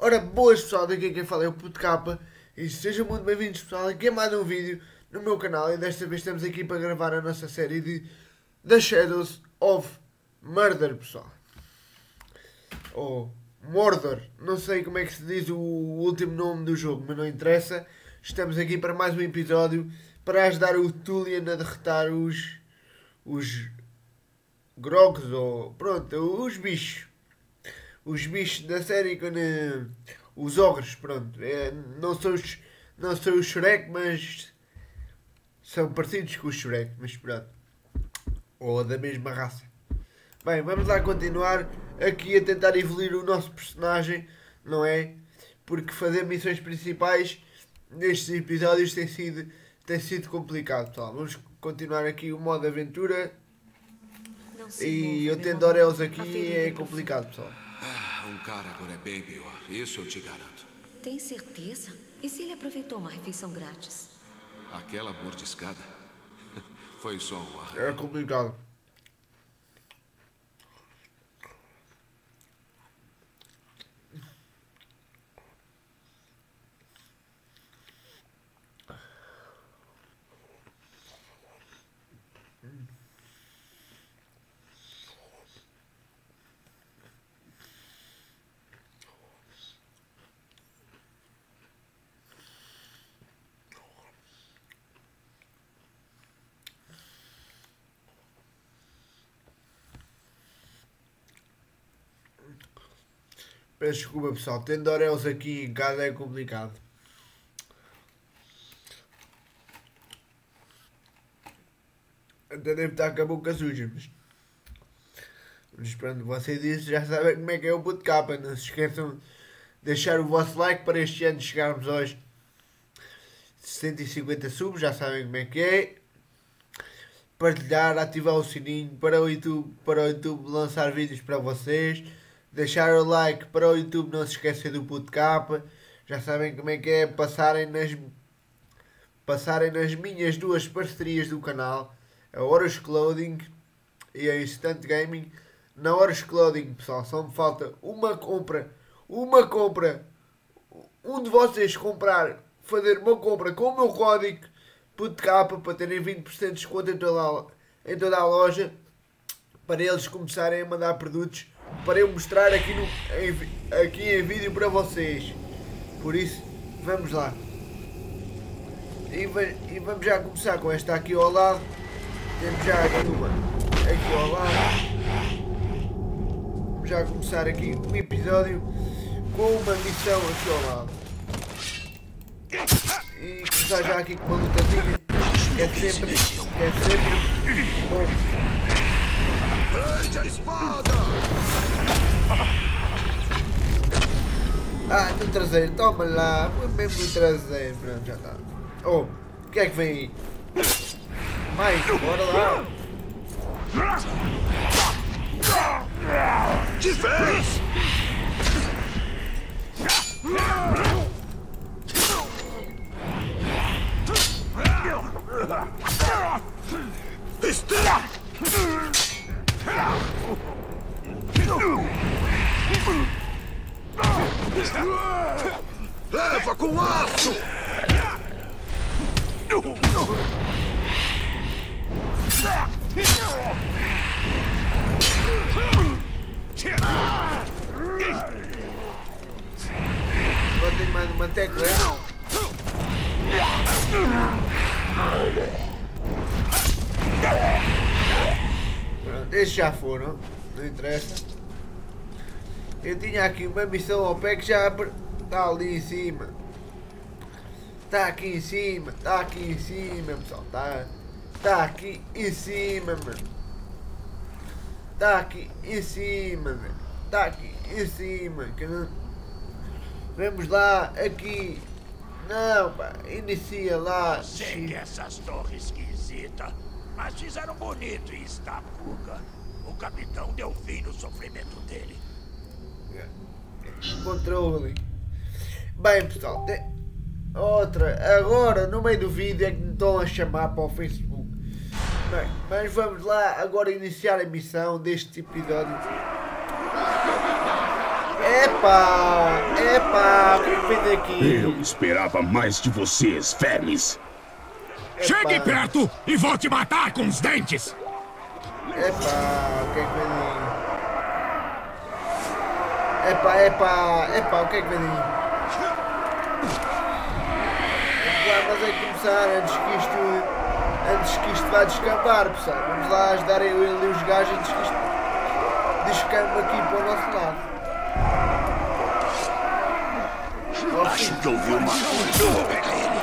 Ora, boas pessoal, daqui quem fala é o Puto Capa e sejam muito bem-vindos pessoal, aqui é mais um vídeo no meu canal e desta vez estamos aqui para gravar a nossa série de The Shadows of Murder, pessoal. Ou Mordor, não sei como é que se diz o último nome do jogo, mas não interessa. Estamos aqui para mais um episódio para ajudar o Tullian a derrotar os Grogs, ou pronto, os bichos. Os bichos da série, os ogros, pronto. Não são os Shrek, mas são parecidos com os Shrek, mas pronto. Ou da mesma raça. Bem, vamos lá continuar aqui a tentar evoluir o nosso personagem, não é? Porque fazer missões principais nestes episódios tem sido complicado, pessoal. Vamos continuar aqui o modo aventura. E eu tendo Oreos aqui é complicado, pessoal. Um cara agora é bem pior, isso eu te garanto. Tem certeza? E se ele aproveitou uma refeição grátis? Aquela mordiscada foi só um ar. É complicado. Peço desculpa pessoal, tendo Oreos aqui em casa é complicado. Até devo estar com a boca suja, mas pronto, vocês dizem, já sabem como é que é o Puto Capa. Não se esqueçam de deixar o vosso like para este ano chegarmos aos 150 subs, já sabem como é que é. Partilhar, ativar o sininho para o YouTube lançar vídeos para vocês. Deixar o like para o YouTube, não se esqueçam do Puto Capa. Já sabem como é que é passarem nas minhas duas parcerias do canal, a Horus Clothing e a Instant Gaming. Na Horus Clothing, pessoal, só me falta uma compra. Um de vocês fazer uma compra com o meu código Puto Capa para terem 20% de desconto em toda a loja, para eles começarem a mandar produtos para eu mostrar aqui em vídeo para vocês. Por isso, vamos lá. E vamos já começar com esta aqui ao lado. Temos já aqui uma aqui ao lado. Vamos já começar aqui um episódio com uma missão aqui ao lado. E começar já aqui com uma lutazinha. É sempre bom. Prende a espada! No traseiro, toma lá, foi mesmo no traseiro, pronto, já está. Oh, o que é que vem aí? Mais, bora lá! Que fez? Leva com aço! Botem mais uma tecla. Pronto, esses já foram, não interessa. Eu tinha aqui uma missão ao pé que já está ali em cima. Está aqui em cima, pessoal. Está aqui em cima, mano. Está aqui em cima, mano. Está aqui em cima. Vamos lá, aqui. Não, pá, inicia lá. Sei que essas torres esquisitas, mas fizeram bonito em Stapuga. O capitão deu fim no sofrimento dele. Controle. Bem, pessoal, outra. Agora, no meio do vídeo, é que me estão a chamar para o Facebook. Bem, mas vamos lá agora iniciar a missão deste episódio. Epá! Epá! O que é que vem daqui? Eu esperava mais de vocês, vermes. Chegue perto e vou te matar com os dentes! Epá! O que é que vem daí? Epá! Epá! Epá! O que é que vem daí? Vamos lá, mas é que começar antes que isto vá descambar, pessoal. Vamos lá ajudar eu e ali os gajos antes que isto descamba aqui para o nosso lado. Acho que ouvi uma coisa. Vou pegar ele.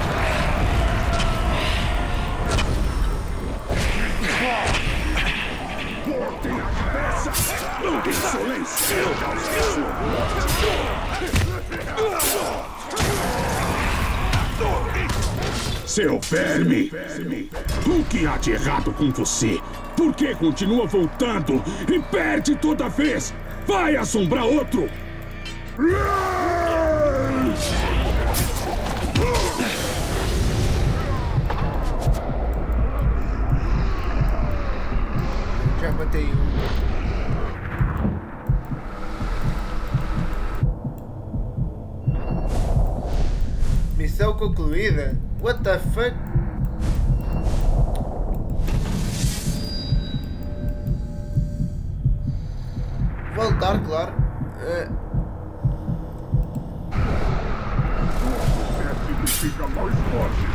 Seu verme! O que há de errado com você? Por que continua voltando e perde toda vez? Vai assombrar outro! Já matei um. Missão concluída? What the fuck? Voltar, claro. Fica mais forte.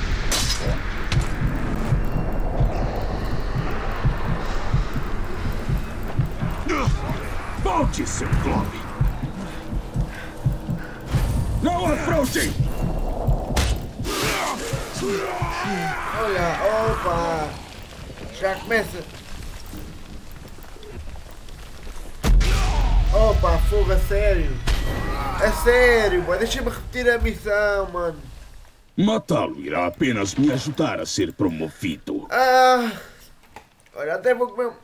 Volte, seu Globe! Não afrouxem! Olha, opa! Já começa. Opa, fogo, a sério! A sério, boy, deixa-me repetir a missão, mano! Matá-lo irá apenas me ajudar a ser promovido. Ah! Olha, até vou comer.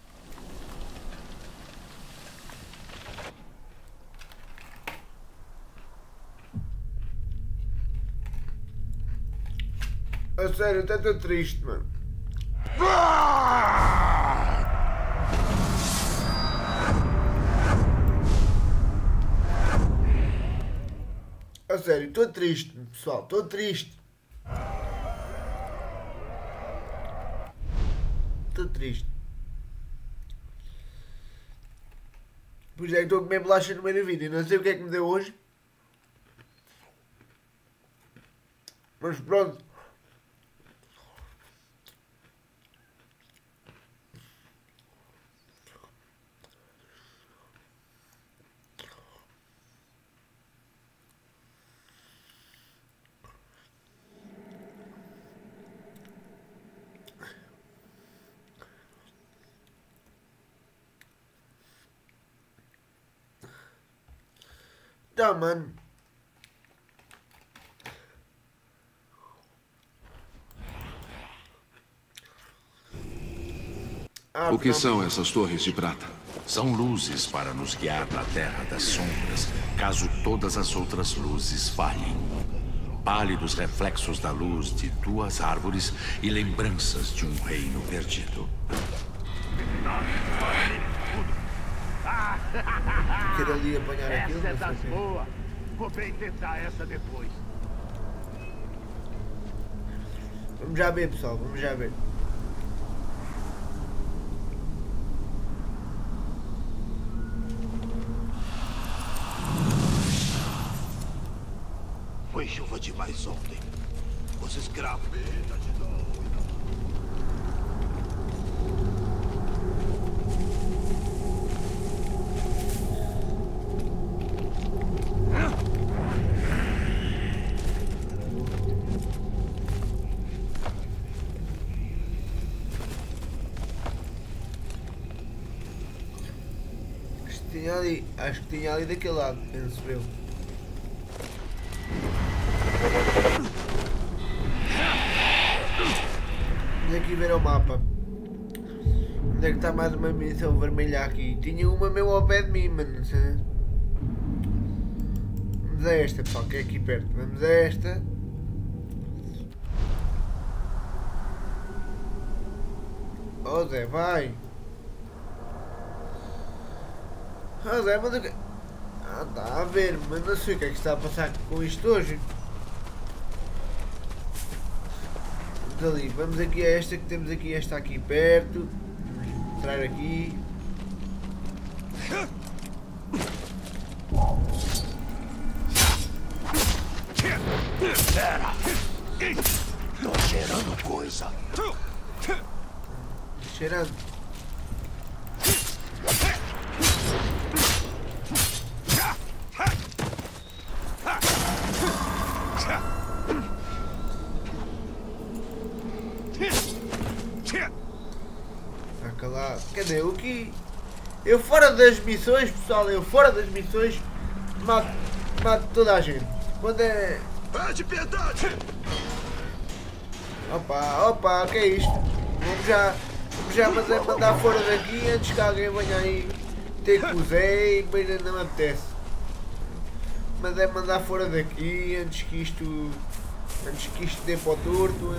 A sério, até estou triste, mano. A sério, estou triste, pessoal, estou triste. Estou triste. Pois é que estou a comer bolacha no meio do vídeo. Não sei o que é que me deu hoje. Mas pronto. Tá, mano. O que são essas torres de prata? São luzes para nos guiar na Terra das Sombras, caso todas as outras luzes falhem. Pálidos reflexos da luz de duas árvores e lembranças de um reino perdido. Quero ali apanhar aquilo. Essa é das boas. Vou bem tentar essa depois. Vamos já ver, pessoal, vamos já ver. Foi chuva demais ontem. Os escravos. Acho que tinha ali daquele lado, penso eu. Vamos aqui ver o mapa. Onde é que está mais uma missão vermelha aqui? Tinha uma meu ao pé de mim, mano. Vamos a esta, pessoal, que é aqui perto. Vamos a esta. Oh Zé, vai! Oh Zé, mas o que... Ah, está a ver, mas não sei o que é que está a passar com isto hoje. Vamos ali, vamos aqui a esta que temos aqui, esta aqui perto. Entrar aqui. Espera! Tô cheirando coisa. Cheirando. Fica lá. Cadê o que? Eu fora das missões, pessoal, eu fora das missões mato toda a gente. Quando é. Pede piedade! Opa, o que é isto? Vamos já mandar fora daqui antes que alguém venha aí ter com o Zé e depois ainda não me apetece. Mas é mandar fora daqui antes que isto dê para o torto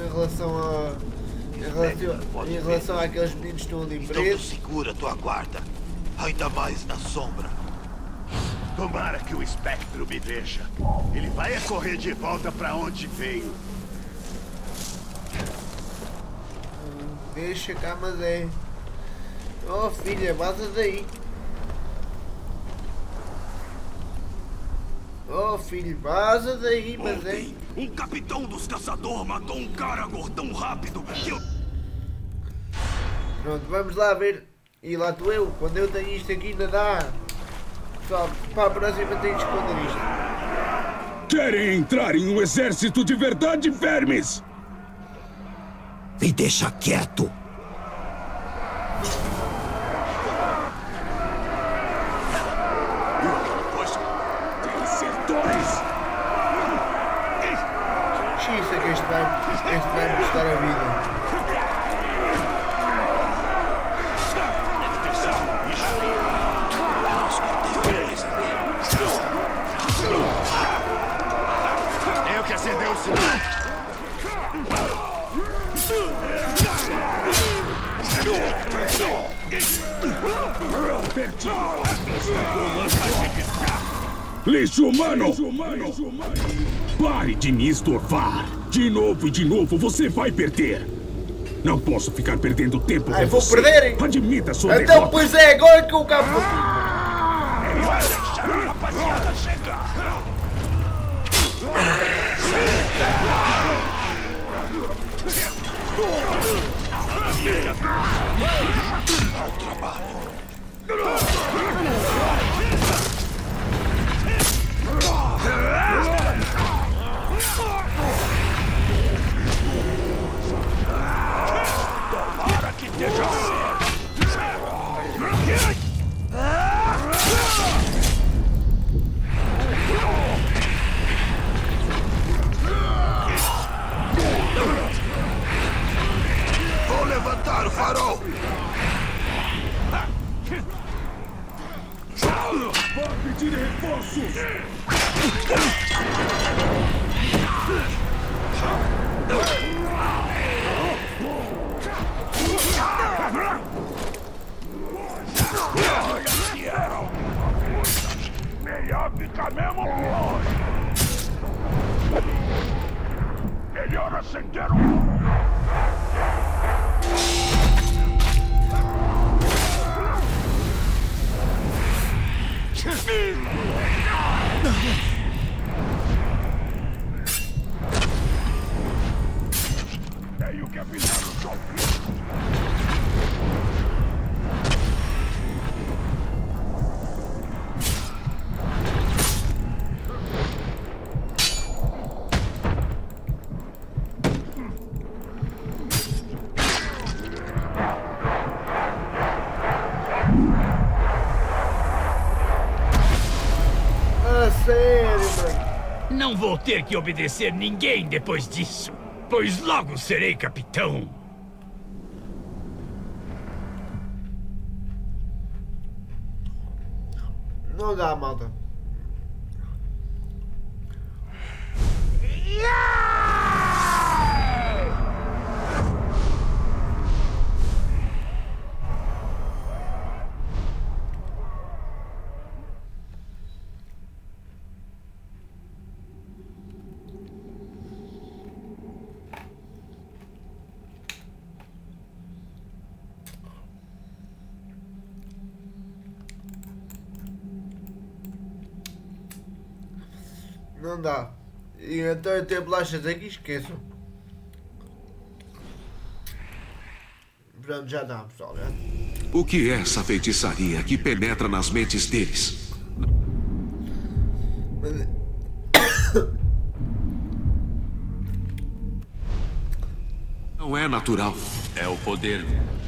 em relação àqueles meninos que estão ali Então tu presos. segura tua guarda. Ainda mais na sombra. Tomara que o espectro me veja. Ele vai correr de volta pra onde veio. Deixa cá, mas é. Oh filha, vaza daí. Oh filho, vaza daí, mas é. Ontem, um capitão dos caçadores matou um cara gordão rápido que eu... Pronto, vamos lá ver. E lá estou eu, quando eu tenho isto aqui ainda dá. Pessoal, para a próxima tenho de esconder isto. Querem entrar em um exército de verdade, vermes? Me deixa quieto. Tem que ser dois. Xiça que este vai me custar a vida. Tenho que acender o sinal. Lixo humano! Pare de me estorvar! De novo e de novo você vai perder! Não posso ficar perdendo tempo com vou você! perder! Admita sua Então, derrota! pois é, agora que eu cabo. Ele vai deixar a rapaziada chegar. Ao trabalho. Tomara que esteja certo. Vou levantar o farol. Vou pedir reforços! Melhor ficar mesmo longe. Melhor acender o... Tenho que avisar o John. Sério, mano. Não vou ter que obedecer ninguém depois disso, pois logo serei capitão. Não dá, malta. Não dá. E então eu tenho bolachas aqui, esqueçam. Pronto, já dá, pessoal. Já. O que é essa feitiçaria que penetra nas mentes deles? Mas... Não é natural. É o poder.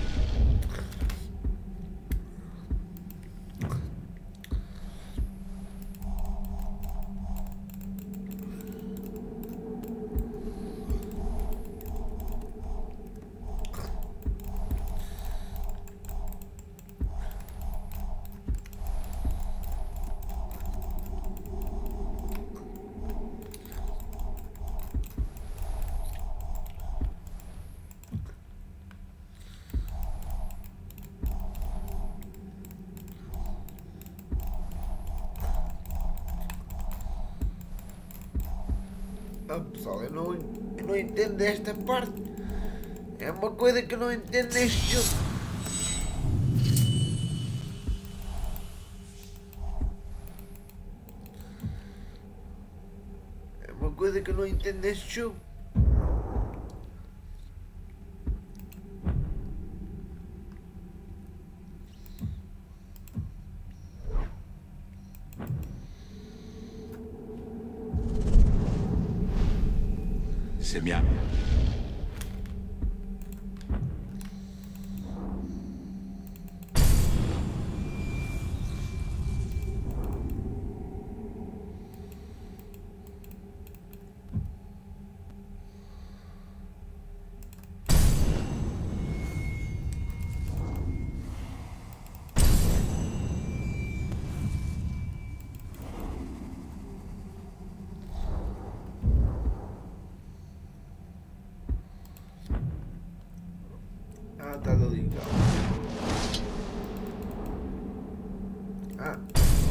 Ah, pessoal, eu não entendo esta parte. É uma coisa que eu não entendo neste jogo. É uma coisa que eu não entendo neste jogo. Semear. Ah, tá ali. Ah.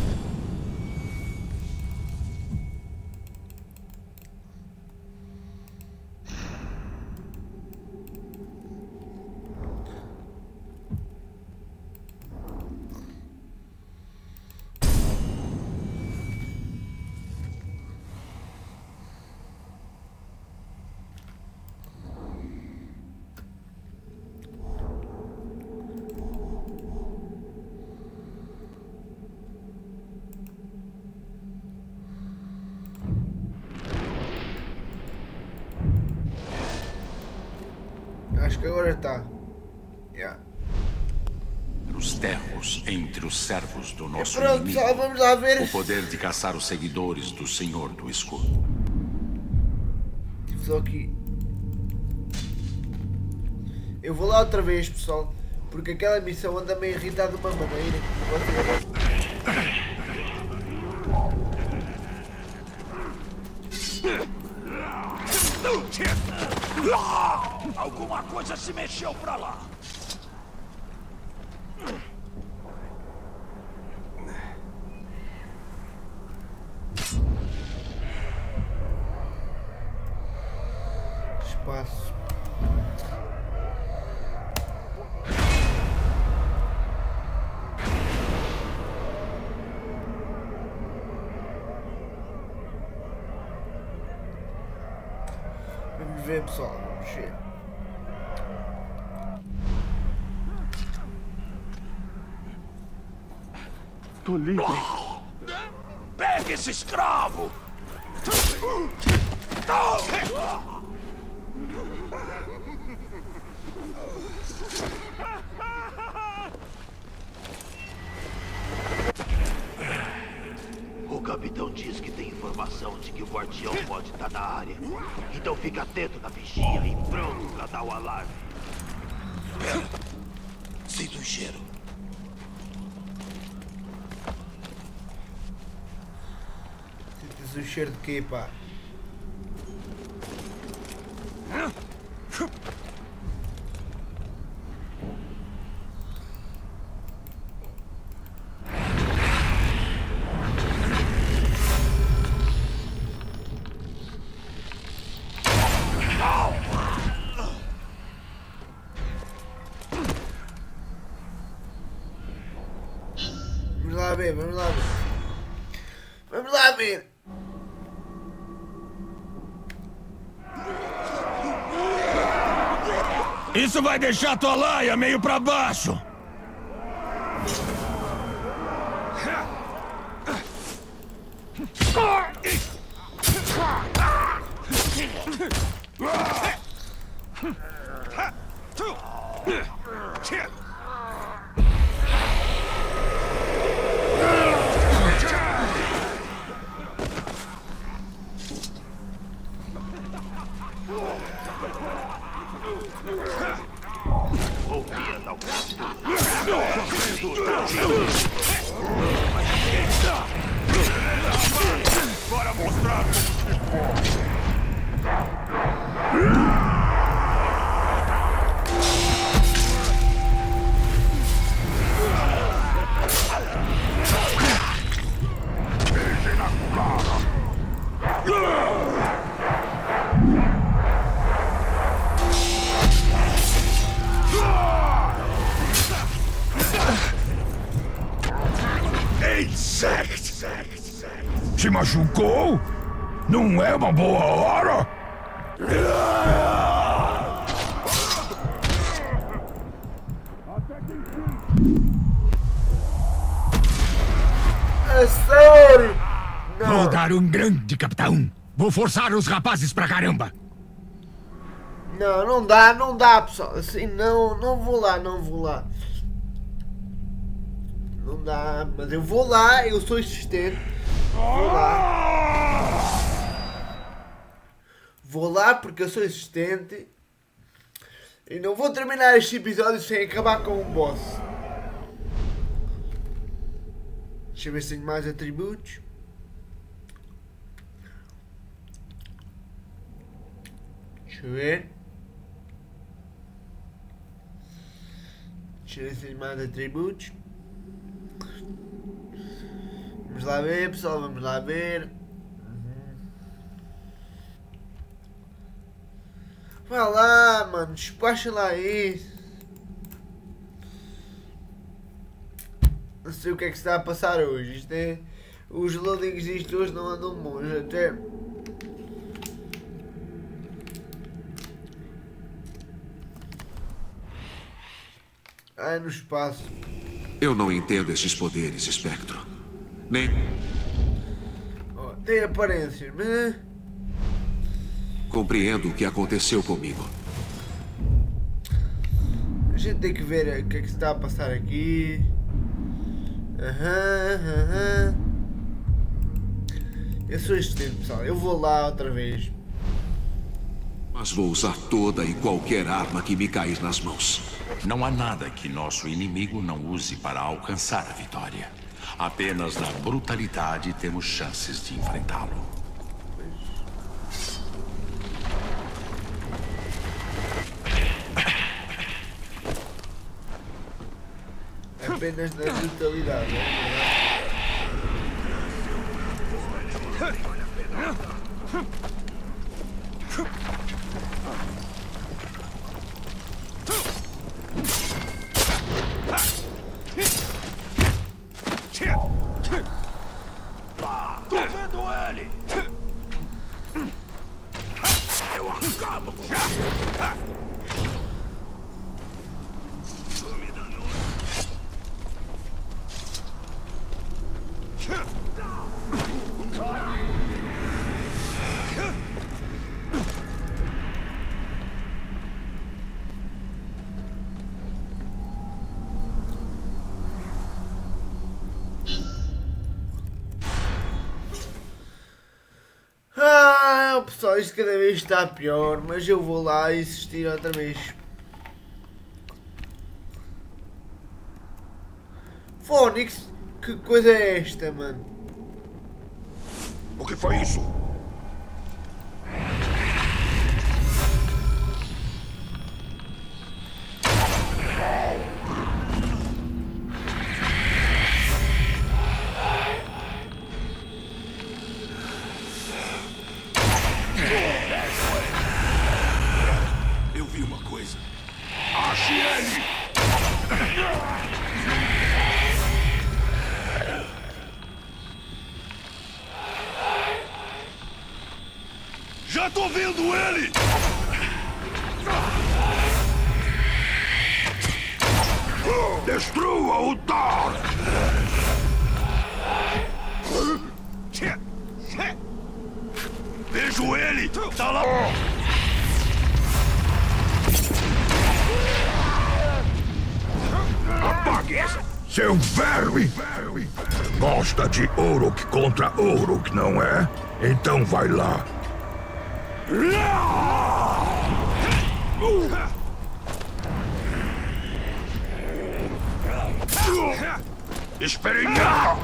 Acho que agora está. Yeah. Os terros entre os servos do nosso Pronto, inimigo. pessoal, vamos lá ver. O poder de caçar os seguidores do Senhor do Escudo. Só aqui. Eu vou lá outra vez, pessoal. Porque aquela missão anda-me a irritar de uma maneira. Alguma coisa se mexeu pra lá. Espaço. Vamos ver, pessoal. Vamos ver. Tô livre. Pegue esse escravo! O capitão diz que tem informação de que o guardião pode estar na área. Então fica atento na vigia e pronto pra dar o alarme. Sinto o cheiro. Sinto o cheiro de quê, pá? Vamos lá ver, vamos lá ver. Vamos lá ver. Isso vai deixar tua laia meio pra baixo. Bora mostrar como se pode. Se machucou? Não é uma boa hora? É sério? Não. Vou dar um grande, capitão. Vou forçar os rapazes pra caramba. Não, não dá, pessoal. Assim, não vou lá. Não dá, mas eu vou lá, eu sou insistente. Vou lá. Vou lá porque eu sou insistente. E não vou terminar este episódio sem acabar com um boss. Deixa eu ver se tenho mais atributos. Deixa eu ver. Deixa eu ver se tenho mais atributos. Vamos lá ver, pessoal, vamos lá ver. Vai lá, mano, despacha lá isso. Não sei o que é que se está a passar hoje. Isto é... Os loadings disto hoje não andam bons, até... Ah, no espaço. Eu não entendo esses poderes, Espectro. Nem... Oh, tem aparências, mas... Compreendo o que aconteceu comigo. A gente tem que ver o que é que se está a passar aqui. Eu sou assistente, pessoal. Eu vou lá outra vez. Mas vou usar toda e qualquer arma que me cair nas mãos. Não há nada que nosso inimigo não use para alcançar a vitória. Apenas na brutalidade temos chances de enfrentá-lo. Apenas na brutalidade, né? Tô vendo ele! Eu acabo com você! Ah, pessoal, isto cada vez está pior, mas eu vou lá insistir outra vez. Fónix, que coisa é esta, mano? O que foi isso? Eu vi uma coisa. Ache ele! Já tô vendo ele! Destrua o Thor! Vejo ele! Tá lá! Apague essa! Seu verme! Gosta de Uruk contra Uruk, não é? Então vai lá. Esperinha!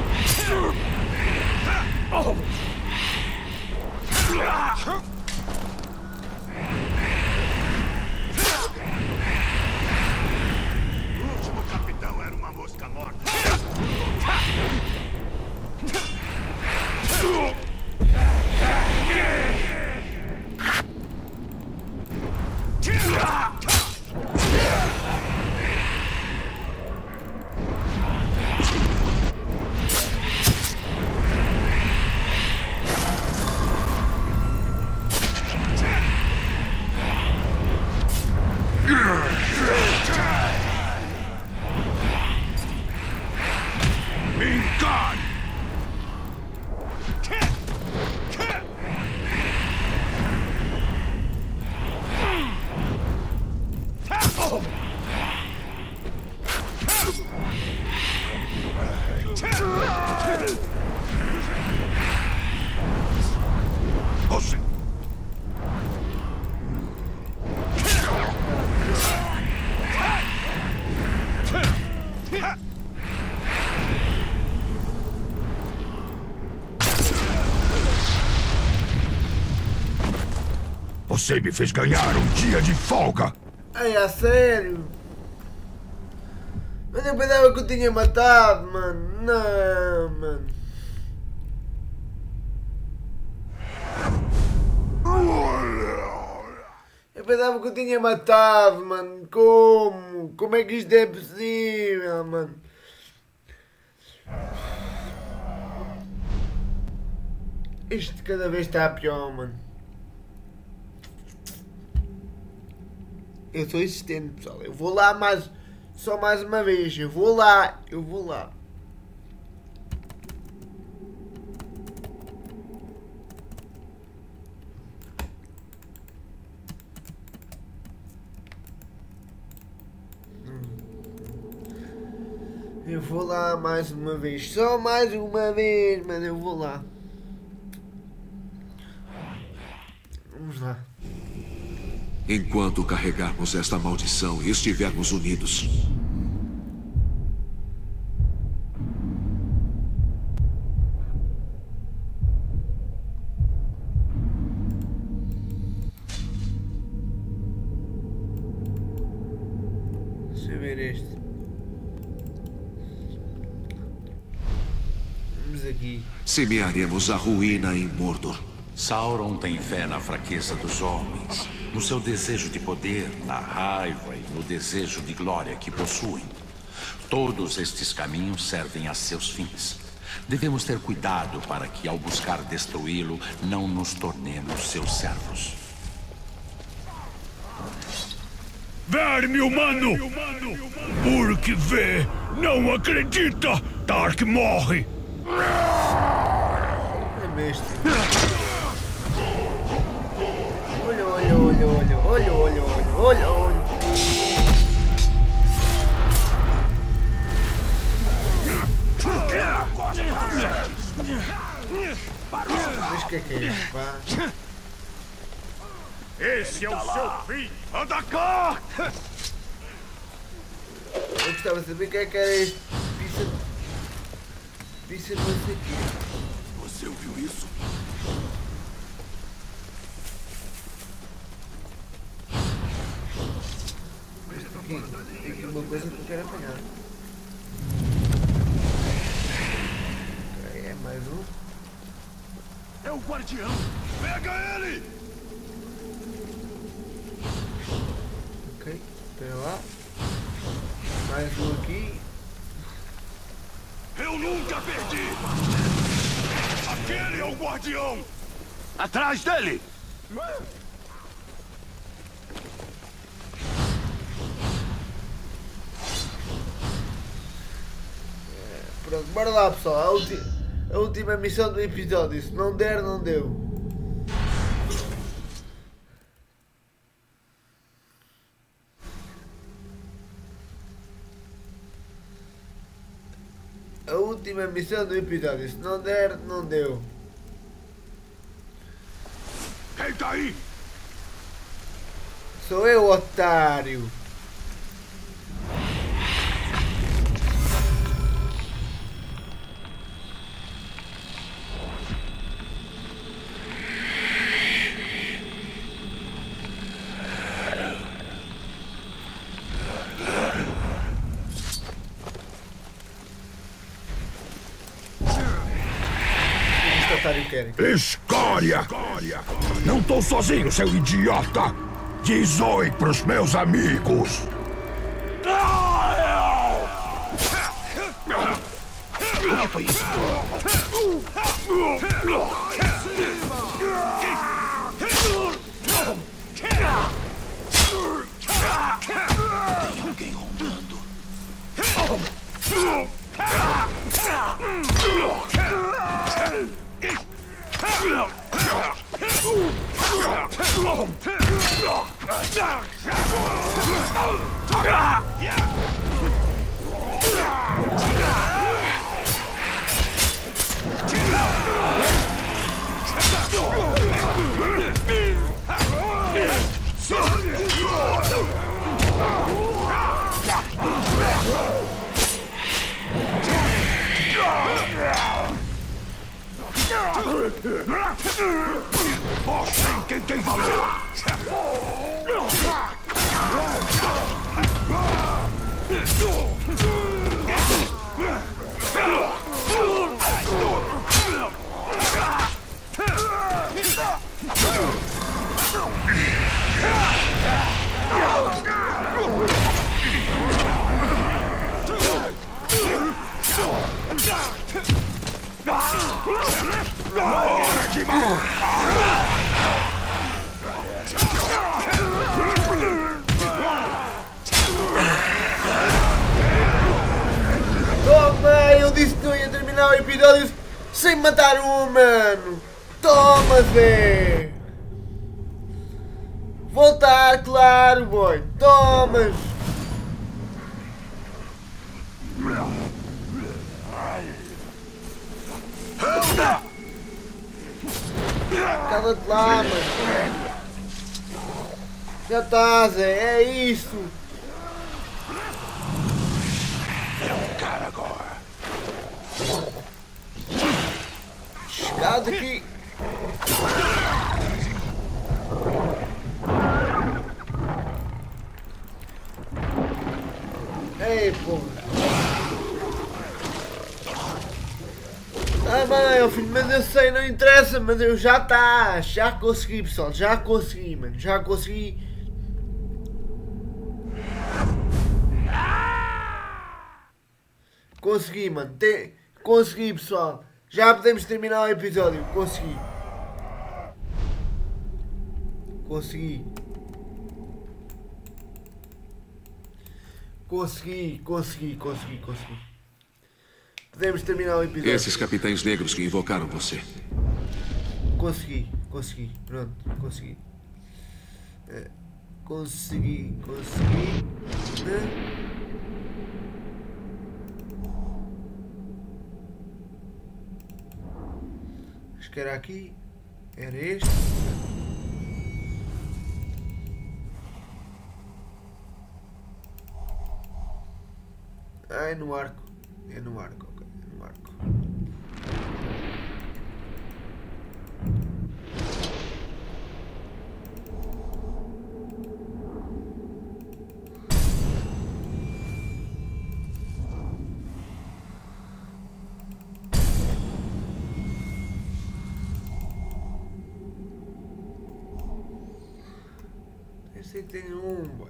O último capitão era uma mosca morta. Você... Você me fez ganhar um dia de folga. Ai, a sério? Mas eu pensava que eu tinha matado, mano. Não, mano. Eu pensava que eu tinha matado, mano. Como? Como é que isto é possível, mano? Isto cada vez está pior, mano. Eu sou insistente, pessoal. Eu vou lá só mais uma vez. Eu vou lá. Eu vou lá mais uma vez. Só mais uma vez, mano. Eu vou lá. Vamos lá. Enquanto carregarmos esta maldição e estivermos unidos. Deixa eu ver este. Vamos aqui. Semearemos a ruína em Mordor. Sauron tem fé na fraqueza dos homens, no seu desejo de poder, na raiva e no desejo de glória que possuem. Todos estes caminhos servem a seus fins. Devemos ter cuidado para que, ao buscar destruí-lo, não nos tornemos seus servos. Verme humano! Uruk vê, não acredita! Tark morre! É mestre. Olha. Mas que é isso, pá? Esse é o seu fim! Anda cá! Eu gostava de saber quem é que era este. Pisa não sei o quê. Você ouviu isso? Tem aqui uma coisa que eu quero apanhar. Ok, é mais um. É o guardião! Pega ele! Ok, espera lá. Mais um aqui. Eu nunca perdi! Aquele é o guardião! Atrás dele! Pronto, bora lá pessoal, a última missão do episódio, se não der, não deu. A última missão do episódio, se não der, não deu. Quem tá aí? Sou eu, otário. Escória! Não tô sozinho, seu idiota! Diz oi pros meus amigos! O que foi isso? Tem alguém rondando. Mostrem quem tem valor! Toma, eu disse que não ia terminar o episódio sem matar um humano. Toma, Zé. Voltar, claro, boy. Tomas. Cala-te lá, mano. Já tá, Zé. É isso. É um cara agora. Chegado aqui. Ei, porra. Ah, bem, filho, mas eu sei, não interessa, mas eu já consegui, pessoal, já consegui, mano, já consegui. Consegui, mano, consegui, pessoal, já podemos terminar o episódio, consegui. Consegui. Podemos terminar o episódio. Esses capitães negros que invocaram você. Consegui. Pronto, consegui. Consegui. Acho que era aqui. Era este. Ah, é no arco. Ok, é no arco. Esse aí tem boy.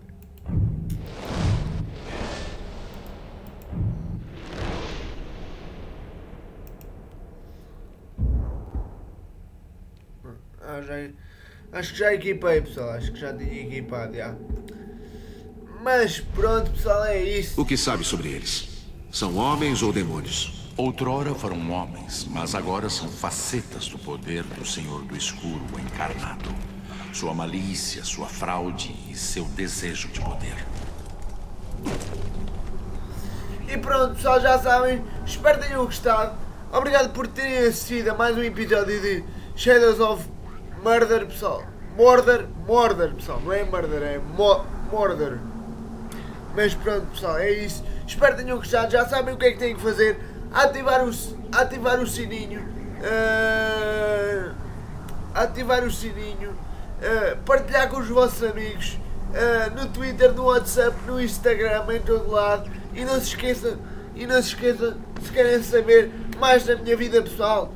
Acho que já equipei, pessoal. Acho que já tinha equipado, já. Mas pronto, pessoal, é isso. O que sabe sobre eles? São homens ou demônios? Outrora foram homens, mas agora são facetas do poder do Senhor do Escuro encarnado. Sua malícia, sua fraude e seu desejo de poder. E pronto, pessoal, já sabem. Espero que tenham gostado. Obrigado por terem assistido a mais um episódio de Shadows of Murder, pessoal. Murder, pessoal. Não é murder, é murder. Mas pronto, pessoal, é isso. Espero que tenham gostado. Já sabem o que é que têm que fazer. Ativar o sininho. Partilhar com os vossos amigos. No Twitter, no WhatsApp, no Instagram, em todo lado. E não se esqueçam, se querem saber mais da minha vida pessoal,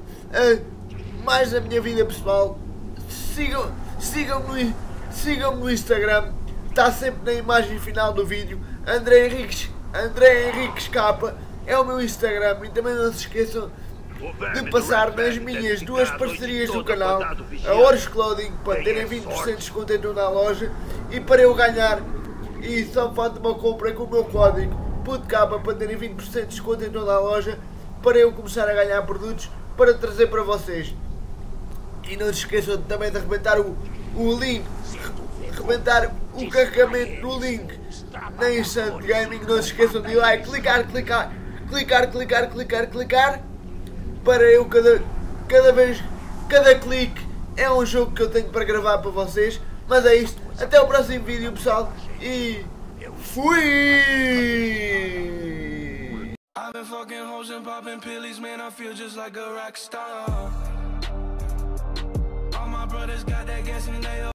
sigam-me no Instagram. Está sempre na imagem final do vídeo. André Henriques Capa é o meu Instagram. E também não se esqueçam de passar nas minhas duas parcerias do canal, a Horus Clothing, para terem 20% de desconto em toda a loja, e para eu ganhar, e só falta uma compra com o meu código PUTCAPA para terem 20% de desconto em toda a loja, para eu começar a ganhar produtos para trazer para vocês. E não se esqueçam também de arrebentar o link, arrebentar o carregamento do link na Instant Gaming. Não se esqueçam de ir lá e clicar, para eu cada clique é um jogo que eu tenho para gravar para vocês. Mas é isto, até o próximo vídeo, pessoal, e fui! I've been fucking hoes and popping pillies, man, I feel just like a rock star. All my brothers got that gas and they